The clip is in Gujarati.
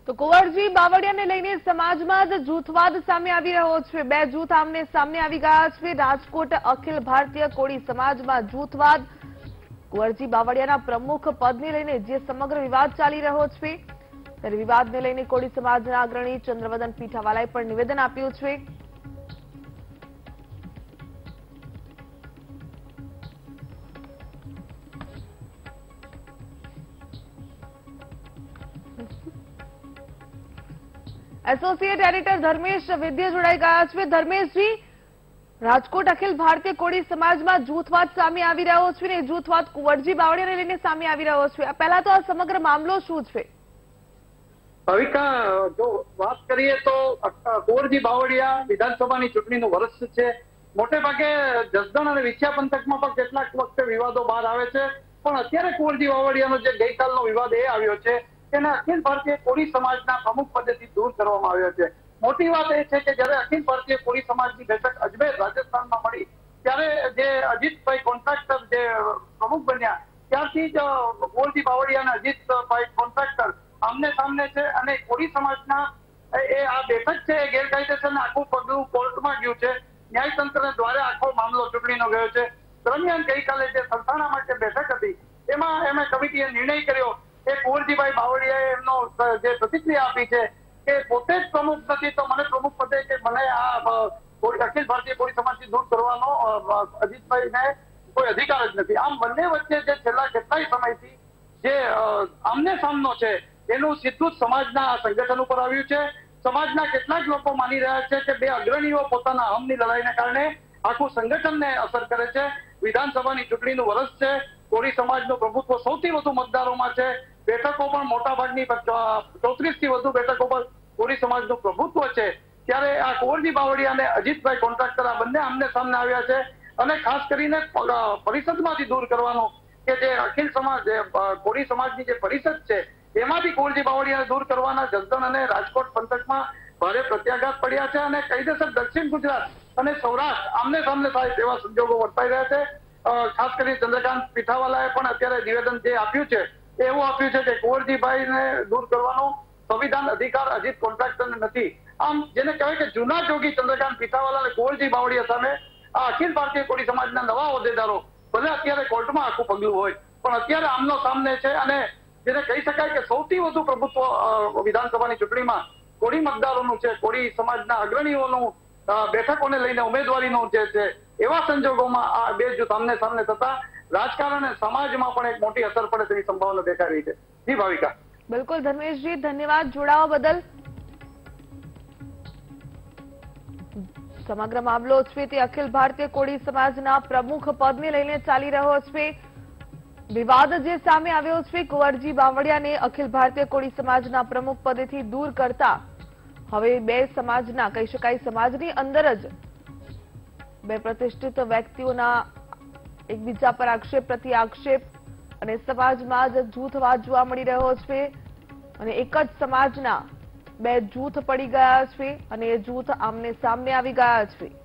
તો કુંવરજી બાવળિયાને લઈને સમાજમાં જ જૂથવાદ સામે આવી રહ્યો છે। બે જૂથ આમને સામે આવી ગયા છે। રાજકોટ અખિલ ભારતીય કોળી સમાજમાં જૂથવાદ। કુંવરજી બાવળિયાના પ્રમુખ પદને લઈને જે સમગ્ર વિવાદ ચાલી રહ્યો છે, ત્યારે વિવાદને લઈને કોળી સમાજના અગ્રણી ચંદ્રવદન પીઠાવાલાએ પણ નિવેદન આપ્યું છે। एसोसिएट एडिटर धर्मेश वैद्य जोड़ाई गया है। धर्मेशजी, राजकोट अखिल भारतीय कोળી समाजમાં જૂથવાદ સામે આવી રહ્યો છે ને જૂથવાદ કુંવરજી બાવળિયાને લઈને સામે આવી રહ્યો છે। પહેલા તો આ સમગ્ર મામલો શું છે? ભાવિકા, જો વાત કરીએ તો કુંવરજી બાવળિયા વિધાનસભાની ચૂંટણીનું વર્ષ છે। મોટે ભાગે જસદણ અને વિછિયા પંથકમાં પણ કેટલાક વખતે વિવાદો બહાર આવે છે, પણ અત્યારે કુંવરજી બાવળિયાનો જે ગઈકાલનો વિવાદ એ આવ્યો છે તેને અખિલ ભારતીય કોળી સમાજના પ્રમુખ પદેથી દૂર કરવામાં આવ્યો છે। મોટી વાત એ છે કે જ્યારે અખિલ ભારતીય કોળી સમાજની બેઠક અજમેર રાજસ્થાનમાં મળી ત્યારે જે અજીતભાઈ કોન્ટ્રાક્ટર જે પ્રમુખ બન્યા ત્યારથી જ કુંવરજી બાવળિયા અને અજીતભાઈ કોન્ટ્રાક્ટર આમને સામને છે અને કોળી સમાજના એ આ બેઠક છે એ ગેરકાયદેસર આખું પગલું કોર્ટમાં ગયું છે। ન્યાયતંત્ર દ્વારા આખો મામલો ચૂંટણીનો ગયો છે। દરમિયાન ગઈકાલે જે સરથાણા માટે બેઠક હતી એમાં એમણે કમિટીએ નિર્ણય કર્યો કે કુંવરજીભાઈ બાવળિયાએ એમનો જે પ્રતિક્રિયા આપી છે કે પોતે જ પ્રમુખ નથી તો મને પ્રમુખ પદે કે મને આ અખિલ ભારતીય કોળી સમાજથી દૂર કરવાનો અજીતભાઈને કોઈ અધિકાર જ નથી। આમ બંને વચ્ચે જે છેલ્લા કેટલાય સમયથી જે આમને સામનો છે એનું સીધું જ સમાજના સંગઠન ઉપર આવ્યું છે। સમાજના કેટલાક લોકો માની રહ્યા છે કે બે અગ્રણીઓ પોતાના અહમની લડાઈને કારણે આખું સંગઠનને અસર કરે છે। વિધાનસભાની ચૂંટણીનું વર્ષ છે, કોળી સમાજનું પ્રભુત્વ સૌથી વધુ મતદારોમાં છે, બેઠકો પણ મોટા ભાગની 34 થી વધુ બેઠકો પર કોળી સમાજનું પ્રભુત્વ છે। ત્યારે આ કુંવરજી બાવળિયા અને અજીતભાઈ કોન્ટ્રાક્ટર આ બંને આમને સામને આવ્યા છે અને ખાસ કરીને પરિષદમાંથી દૂર કરવાનું કે જે અખિલ સમાજ કોળી સમાજની જે પરિષદ છે એમાંથી કુંવરજી બાવળિયાને દૂર કરવાના જસદણ અને રાજકોટ પંથકમાં ભારે પ્રત્યાઘાત પડ્યા છે અને કાયદેસર દક્ષિણ ગુજરાત અને સૌરાષ્ટ્ર આમને સામને થાય તેવા સંજોગો વર્તાઈ રહ્યા છે। ખાસ કરીને ચંદ્રકાંત પીઠાવાલાએ પણ અત્યારે નિવેદન જે આપ્યું છે એવું આપ્યું છે કે કુંવરજીભાઈને દૂર કરવાનો સંવિધાન અધિકાર અજીત કોન્ટ્રાક્ટરને નથી। આમ જેને કહેવાય કે જૂના જોગી ચંદ્રકાંત પીઠાવાલા અને કુંવરજી બાવળિયા સામે આ અખિલ ભારતીય કોળી સમાજના નવા હોદ્દેદારો ભલે અત્યારે કોર્ટમાં આખું પગલું હોય પણ અત્યારે આમનો સામને છે અને જેને કહી શકાય કે સૌથી વધુ પ્રભુત્વ વિધાનસભાની ચૂંટણીમાં કોળી મતદારોનું છે, કોળી સમાજના અગ્રણીઓનું બેઠકોને લઈને ઉમેદવારીનું જે છે એવા સંજોગોમાં આ બે જૂથ આમને સામને થતા રાજકારણ અને સમાજમાં પણ એક મોટી અસર પડે તેવી સંભાવના દેખાઈ રહી છે। જી ભાવિકા। બિલકુલ ધર્મેશજી, ધન્યવાદ જોડાવા બદલ। સમગ્ર મામલો છે તે અખિલ ભારતીય કોળી સમાજના પ્રમુખ પદને લઈને ચાલી રહ્યો છે। વિવાદ જે સામે આવ્યો છે કુંવરજી બાવળિયાને અખિલ ભારતીય કોળી સમાજના પ્રમુખ પદેથી દૂર કરતા હવે બે સમાજના કહી શકાય સમાજની અંદર જ બે પ્રતિષ્ઠિત વ્યક્તિઓના એકબીજા પર આક્ષેપ પ્રતિ આક્ષેપ અને સમાજમાં જ જૂથવાદ જોવા મળી રહ્યો છે અને એક જ સમાજના બે જૂથ પડી ગયા છે અને એ જૂથ આમને સામને આવી ગયા છે।